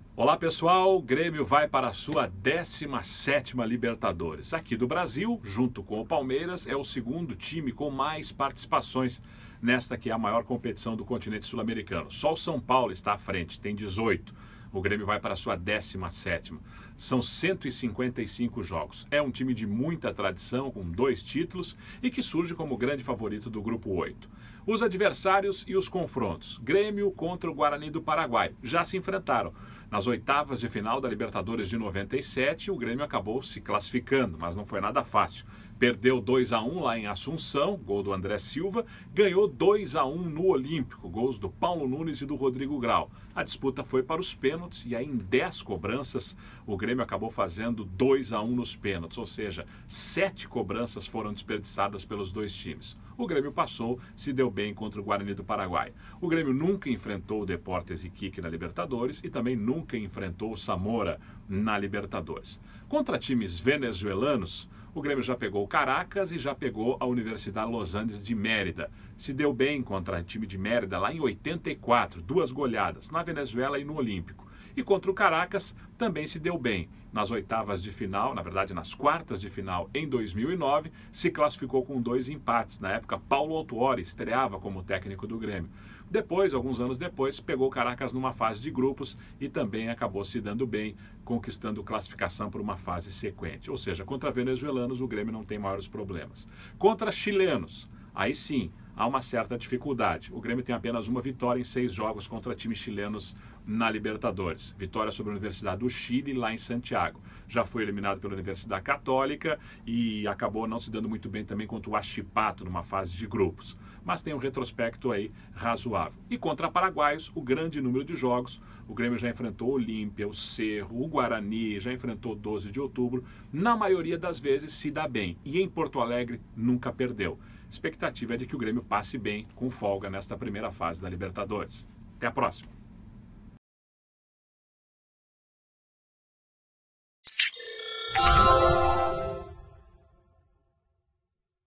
Olá pessoal, o Grêmio vai para a sua 17ª Libertadores. Aqui do Brasil, junto com o Palmeiras, é o segundo time com mais participações nesta que é a maior competição do continente sul-americano. Só o São Paulo está à frente, tem 18. O Grêmio vai para a sua 17ª. São 155 jogos. É um time de muita tradição, com 2 títulos e que surge como grande favorito do Grupo 8. Os adversários e os confrontos. Grêmio contra o Guarani do Paraguai. Já se enfrentaram. Nas oitavas de final da Libertadores de 97, o Grêmio acabou se classificando, mas não foi nada fácil. Perdeu 2-1 lá em Assunção, gol do André Silva, ganhou 2-1 no Olímpico, gols do Paulo Nunes e do Rodrigo Grau. A disputa foi para os pênaltis e aí em 10 cobranças o Grêmio acabou fazendo 2-1 nos pênaltis, ou seja, 7 cobranças foram desperdiçadas pelos dois times. O Grêmio passou, se deu bem contra o Guarani do Paraguai. O Grêmio nunca enfrentou o Deportes Iquique na Libertadores e também nunca enfrentou o Zamora na Libertadores. Contra times venezuelanos, o Grêmio já pegou o Caracas e já pegou a Universidade Los Andes de Mérida. Se deu bem contra o time de Mérida lá em 84, 2 goleadas, na Venezuela e no Olímpico. E contra o Caracas também se deu bem. Nas oitavas de final, na verdade nas quartas de final em 2009, se classificou com 2 empates. Na época, Paulo Autuori estreava como técnico do Grêmio. Depois, alguns anos depois, pegou o Caracas numa fase de grupos e também acabou se dando bem, conquistando classificação para uma fase sequente. Ou seja, contra venezuelanos o Grêmio não tem maiores problemas. Contra chilenos, aí sim, há uma certa dificuldade. O Grêmio tem apenas uma vitória em 6 jogos contra times chilenos na Libertadores. Vitória sobre a Universidade do Chile, lá em Santiago. Já foi eliminado pela Universidade Católica e acabou não se dando muito bem também contra o Huachipato numa fase de grupos. Mas tem um retrospecto aí razoável. E contra paraguaios, o grande número de jogos. O Grêmio já enfrentou o Olímpia, o Cerro, o Guarani, já enfrentou 12 de outubro. Na maioria das vezes se dá bem. E em Porto Alegre nunca perdeu. Expectativa é de que o Grêmio passe bem, com folga, nesta primeira fase da Libertadores. Até a próxima!